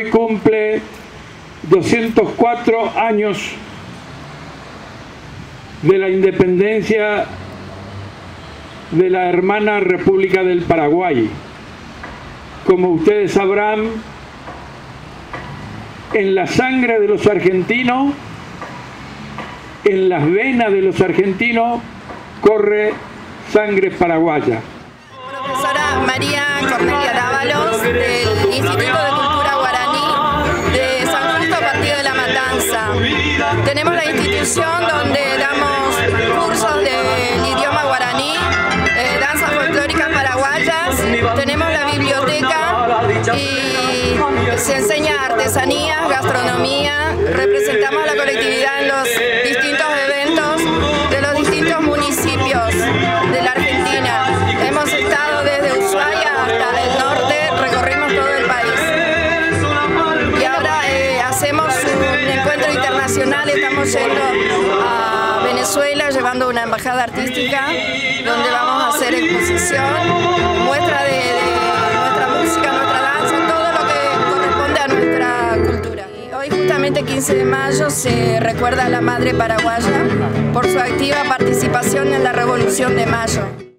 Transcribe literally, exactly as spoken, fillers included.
hoy cumple doscientos cuatro años de la independencia de la hermana República del Paraguay. Como ustedes sabrán, en la sangre de los argentinos, en las venas de los argentinos, corre sangre paraguaya. Profesora María Cornelia Dávalos, del Instituto de Cultura Guaraní de San Justo, Partido de la Matanza. Tenemos la institución donde damos cursos del idioma guaraní, eh, danzas folclóricas paraguayas, tenemos la biblioteca y se enseña artesanías, gastronomía, representamos a la colectividad en los distintos eventos de los distintos municipios de la Argentina. Hemos estado desde Ushuaia hasta el norte, recorrimos todo el país. Y ahora eh, hacemos un encuentro internacional, estamos yendo a Venezuela llevando una embajada artística donde vamos a hacer exposición, muestra de, de nuestra música, nuestra danza, todo lo que corresponde a nuestra cultura. Y hoy justamente quince de mayo se recuerda a la madre paraguaya por su activa participación en la Revolución de Mayo.